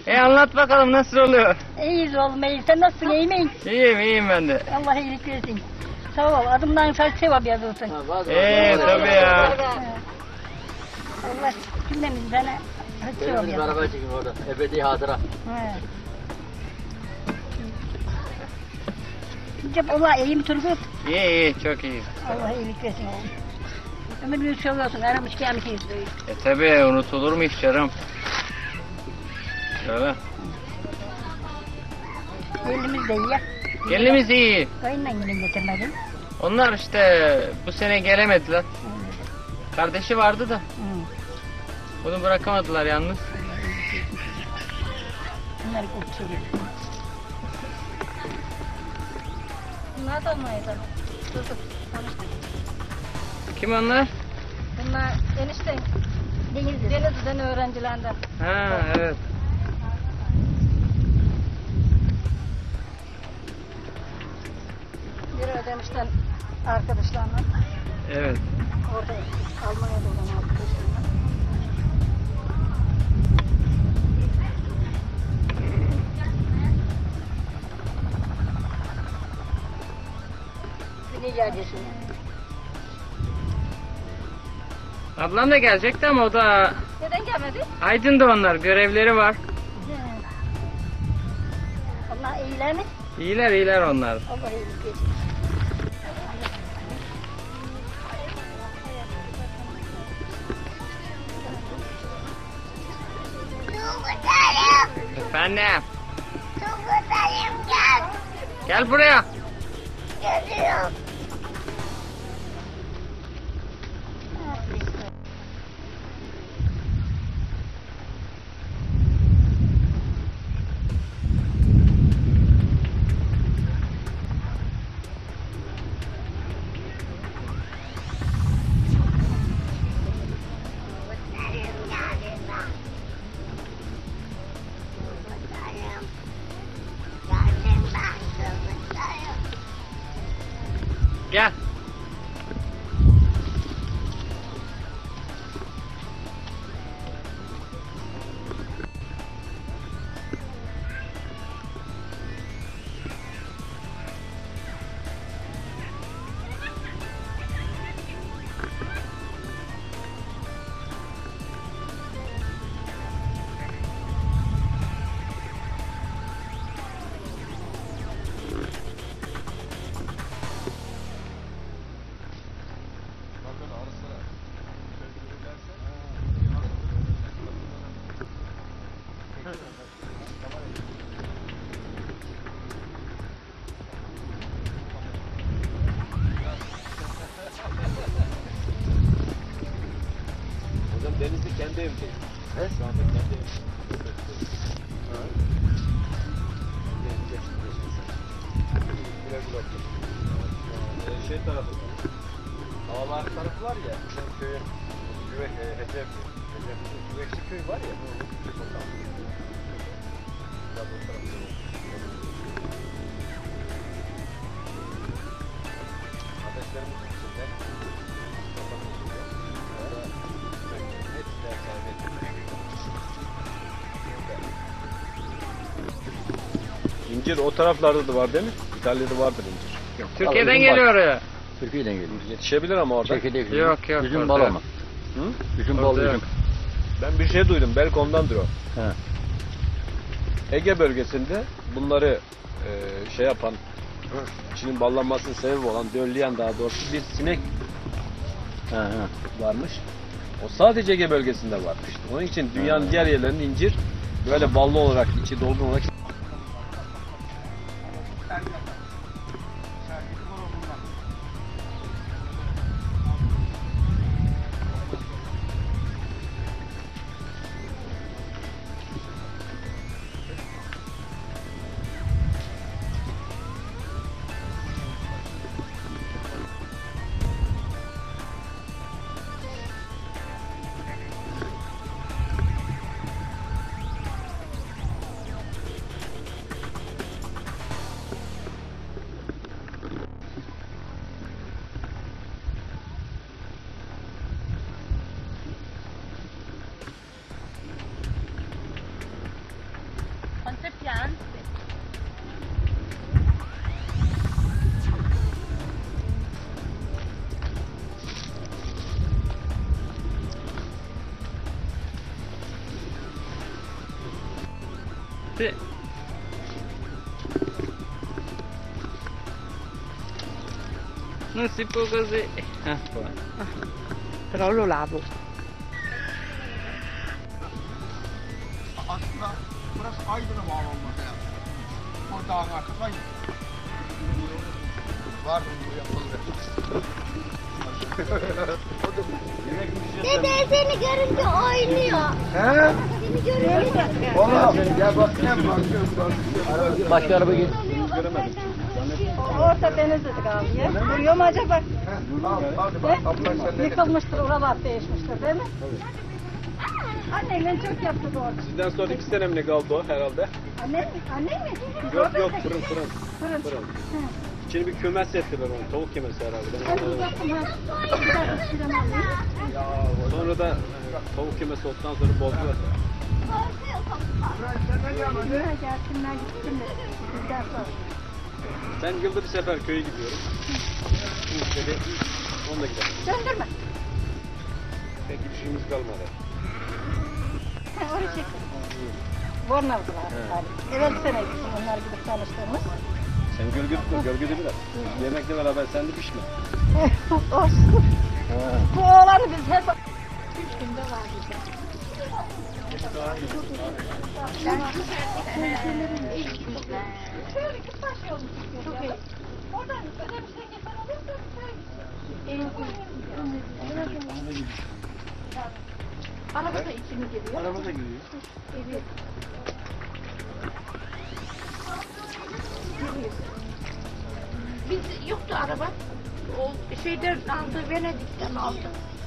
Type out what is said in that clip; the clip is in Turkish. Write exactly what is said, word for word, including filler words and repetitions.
E anlat bakalım nasıl oluyor? İyiyiz oğlum, iyi. Sen nasılsın, iyi misin? İyiyim, iyiyim ben de. Allah iyilik versin. Sağ ol, adımdan saç sevap yazılsın. Eee tabii ya. Allah cümlemiz sana saç sevap Benim yazılsın. beraber çekin orada. Ebedi hatıra. He. Cep Allah iyi mi Turgut? İyi iyi, çok iyi. Allah iyilik versin oğlum. Ömrünü seviyorsun, aramış gelmişiz. E tabii, unutulur mu hiç canım? Şöyle. Gelimiz de iyi ya. Gelinimiz iyi. Kayınla gelin getirmedin. Onlar işte bu sene gelemediler. Kardeşi vardı da. Hı. Bunu bırakamadılar yalnız. Bunları kurtuluyor. Bunlar da olmayacak. Dur dur. Kim onlar? Bunlar enişte Denizli. Denizli'den öğrencilerden. Ha evet. Bir ödemişten arkadaşlarla. Evet. Orada Almanya'da olan arkadaşlarla. Bir nicacısın. Ablam da gelecekti ama o da Neden gelmedi? Aydın'da onlar, görevleri var. Onlar iyiler mi? İyiler iyiler onlar. Allah iyilik versin. Efendim. Turgut'um gel. Gel buraya. Geliyorum. Gel. Hocam Denizli kendi evindeyim. He? Şu anda kendi evindeyim. Ha. Denizli geçmişsin. Güle güle otur. Ee, şey tarafı. Havalar tarafı var ya. Bizim köyün Güvek, e, Recep, Recep, Güvekçi köy var ya. Oradan. Biraz o tarafta. Ateşlerimizin içinde. Kafanın içinde. Orada hepsiler sahibi. İncir o taraflarda da var değil mi? İtalya'da vardır incir. Yok. Türkiye'den geliyor oraya. Türkiye'den geliyor. Yetişebilir ama orada. Çekirdek Yok yok. Üzüm orada bal yok. ama. Hı? Üzüm Orada bal yok. üzüm. Ben bir şey duydum. Belki ondandır o. He. Ege bölgesinde bunları e, şey yapan, içinin ballanmasının sebebi olan, dölleyen daha doğrusu bir sinek He he. varmış. O sadece Ege bölgesinde varmış. Onun için dünyanın diğer yerlerinde incir böyle ballı olarak, içi dolgun olarak gitti. Non si può così. Ah, qua. Però lo lavo. Aslında burası Aydın'a bağlı olması lazım. O dağın arkası Aydın. Var mı bu yapıldı? Dede seni görünce oynuyor. He? Seni görünce. Oğlum gel bakayım bakıyorum. Başka araba gel. Göremedim. Orta deniz dedik abi ya. Vuruyor mu acaba? Al hadi bak. Abla sen de. Yıkılmıştır, oralar değişmiştir değil mi? Anneyle çok yaptı doğru. Sizden sonra iki sene mi ne kaldı o herhalde? Anne mi? Anne mi? Biz Yok orada yok tek- fırın fırın. Fırın. Fırın. Hı. İçini bir kümes ettiler onu. Tavuk kümesi herhalde. Ben de yaptım ha. Bir dakika sürem alayım. Sonra da e, tavuk kümesi olduktan sonra bozdular. Buraya gelsinler gitsinler. Bizden sonra. Ben yılda bir sefer köye gidiyorum. Bu ülkede onunla gidelim. Döndürme. Pek bir şeyimiz kalmadı. Ha, oraya çektim. Bornavcılar. Evet sene gittim onlar gidip tanıştığımız. Sen gölge tutma, gölgede biraz. Yemekle beraber sen de pişme. Olsun. Bu oğlanı biz hep... Üç günde var bize. Şöyle git taş yolunu tutuyor. Oradan öyle bir şey geçen olursa... Araba da içini geliyor. Araba da geliyor. Geliyor. Biz yoktu araba. O şeyden aldı, Venedik'ten aldı.